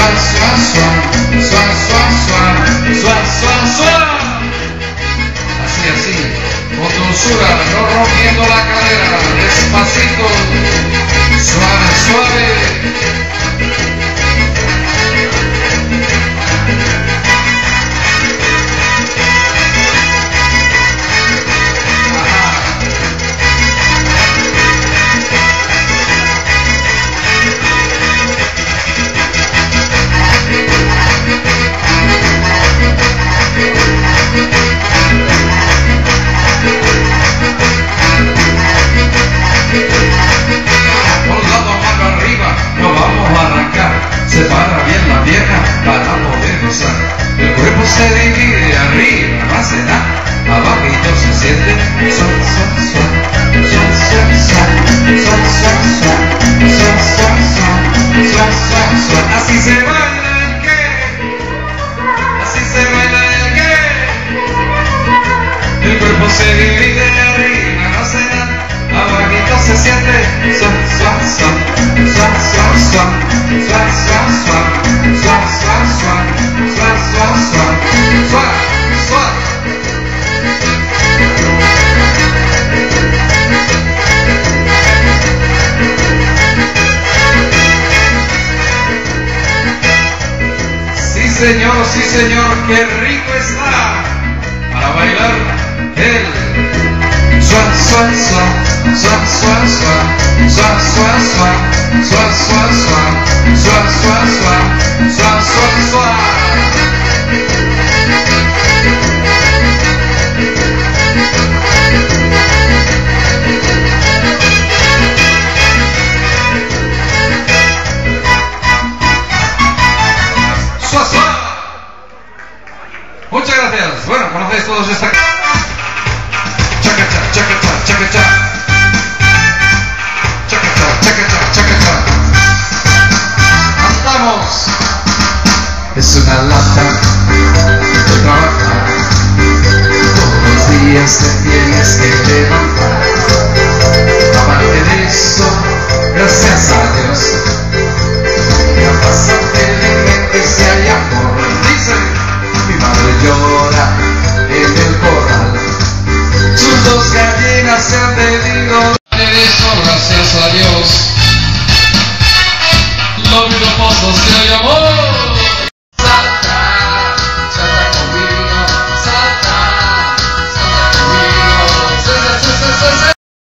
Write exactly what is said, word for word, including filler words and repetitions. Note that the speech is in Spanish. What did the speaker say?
suave, suave, suave, suave, suave, suave, suave. Así, así, con dulzura, no rompiendo la cadera, despacito, suave, suave. Separa bien la pierna para poder gozar. El cuerpo se divide arriba, no hace nada. Abajito se siente suave, suave, suave, suave, suave, suave, suave, suave, suave, suave, suave. Así se baila el que, así se baila el que. El cuerpo se divide arriba, no hace nada. Abajito se siente suave, suave, suave, suave, suave, suave. Suave, suave, suave, suave, suave, suave, suave, suave, suave, suave. Sí, señor, sí, señor, qué rico está para bailar el suave, suave, suave, suave, suave, suave, suave, suave, suave, suave, suave, suave. Suave, suave, suave, suave, suave, suave. Suave, suave. Muchas gracias. Bueno, conocéis todos esta... Chaca, chaca, chaca, chaca, chaca.